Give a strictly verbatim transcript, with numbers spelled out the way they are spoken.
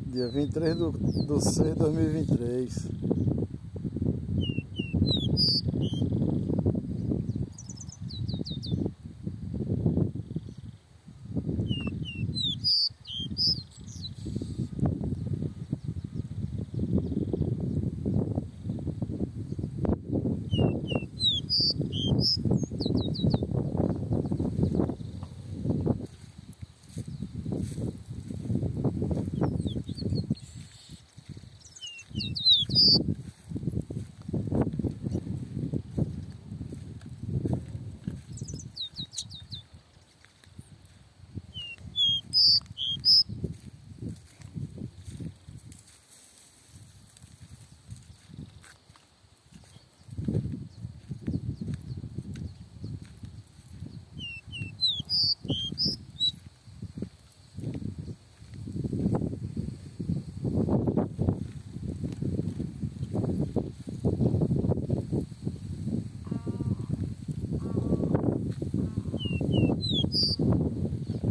Dia vinte e três do, do seis de dois mil e vinte e três.